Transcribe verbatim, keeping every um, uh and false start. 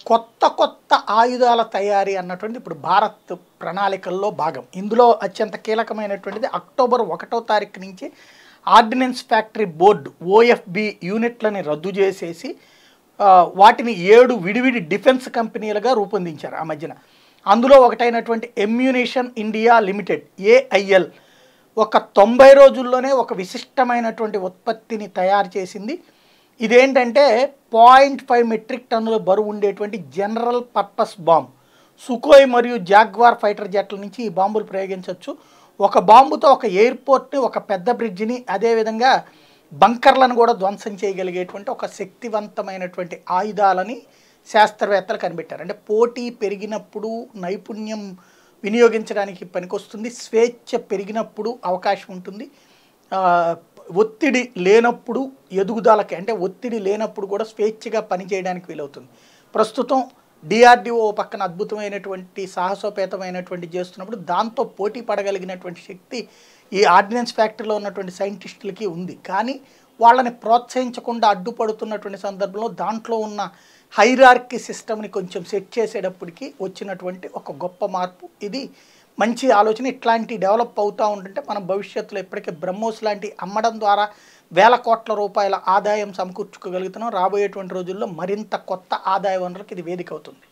కొత్త కొత్త ఆయుధాల తయారీ అన్నటువంటిది ఇప్పుడు భారత్ ప్రణాళికల్లో భాగం. ఇందులో అత్యంత కీలకమైనటువంటిది అక్టోబర్ ఒకటో తారీఖు నుంచి ఆర్డినెన్స్ ఫ్యాక్టరీ బోర్డు ఓఎఫ్బి యూనిట్లని రద్దు చేసేసి వాటిని ఏడు విడివిడి డిఫెన్స్ కంపెనీలుగా రూపొందించారు ఆ మధ్యన. అందులో ఒకటైనటువంటి ఎమ్యూనేషన్ ఇండియా లిమిటెడ్ ఏఐఎల్ ఒక తొంభై రోజుల్లోనే ఒక విశిష్టమైనటువంటి ఉత్పత్తిని తయారు చేసింది. ఇదేంటంటే పాయింట్ ఫైవ్ మెట్రిక్ టన్నుల బరువు ఉండేటువంటి జనరల్ పర్పస్ బాంబ్. సుకోయ్ మరియు జాగ్వార్ ఫైటర్ జెట్ల నుంచి ఈ బాంబులు ప్రయోగించవచ్చు. ఒక బాంబుతో ఒక ఎయిర్పోర్ట్ని, ఒక పెద్ద బ్రిడ్జిని, అదేవిధంగా బంకర్లను కూడా ధ్వంసం చేయగలిగేటువంటి ఒక శక్తివంతమైనటువంటి ఆయుధాలని శాస్త్రవేత్తలు కనిపెట్టారు. అంటే పోటీ పెరిగినప్పుడు నైపుణ్యం వినియోగించడానికి పనికొస్తుంది, స్వేచ్ఛ పెరిగినప్పుడు అవకాశం ఉంటుంది, ఒత్తిడి లేనప్పుడు ఎదుగుదలకి, అంటే ఒత్తిడి లేనప్పుడు కూడా స్వేచ్ఛగా పనిచేయడానికి వీలవుతుంది. ప్రస్తుతం డిఆర్డిఓ పక్కన అద్భుతమైనటువంటి సాహసోపేతమైనటువంటి చేస్తున్నప్పుడు దాంతో పోటీ పడగలిగినటువంటి శక్తి ఈ ఆర్డినెన్స్ ఫ్యాక్టరీలో ఉన్నటువంటి సైంటిస్టులకి ఉంది. కానీ వాళ్ళని ప్రోత్సహించకుండా అడ్డుపడుతున్నటువంటి సందర్భంలో దాంట్లో ఉన్న హైరార్కీ సిస్టమ్ని కొంచెం సెట్ చేసేటప్పటికి వచ్చినటువంటి ఒక గొప్ప మార్పు. ఇది మంచి ఆలోచన. ఇట్లాంటి డెవలప్ అవుతూ ఉంటుంటే మనం భవిష్యత్తులో ఇప్పటికే బ్రహ్మోస్ లాంటి అమ్మడం ద్వారా వేల కోట్ల రూపాయల ఆదాయం సమకూర్చుకోగలుగుతున్నాం. రాబోయేటువంటి రోజుల్లో మరింత కొత్త ఆదాయ వనరులకు ఇది వేదిక అవుతుంది.